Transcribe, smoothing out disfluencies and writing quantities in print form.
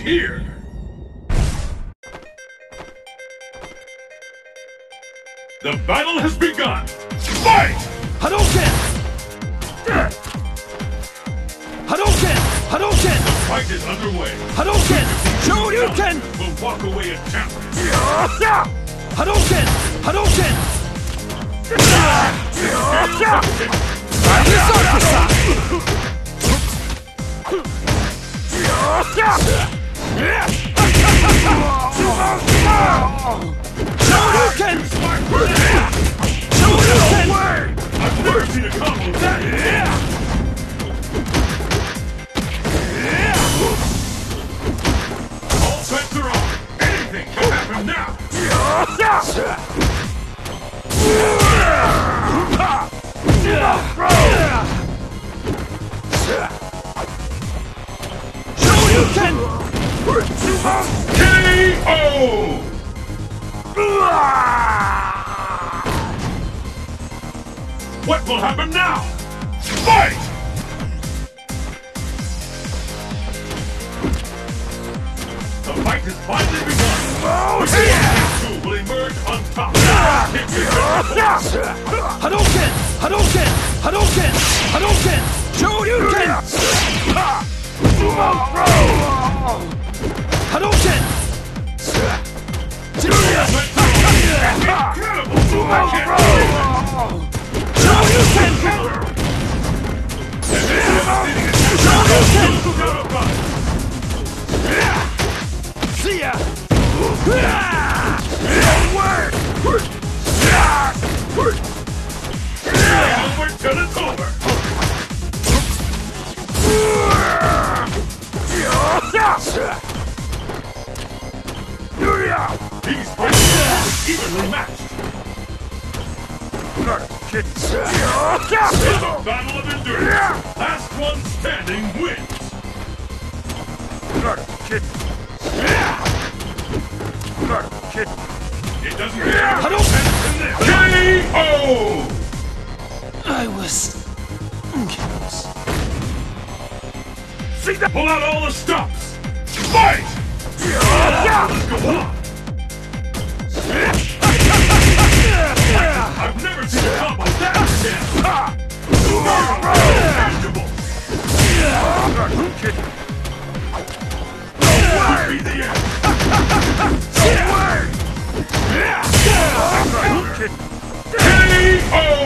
here! The battle has begun! Fight! Hadouken! Hadouken! Hadouken! The fight is underway. Hadouken! Shoryuken! Will walk away a champion. Hadouken! Hadouken! Shoryuken! Shoryuken! I've never seen a combo that All bets are on. Anything can happen now. Shoryuken! KO! What will happen now? Fight! The fight has finally begun. Which two will emerge on top? Hadouken! Hadouken! Hadouken! Hadouken! Shoryuken! Hadouken! Incredible! Shoryuken! Shoryuken! See ya! Over till it's over! These fighters are evenly matched! It's a battle of endurance! Last one standing wins! It doesn't get any better than this! KO! I was close. See that? Pull out all the stops! Fight! Let's go on! I've never seen a combo that intense! Tangible! Could be the end! KO!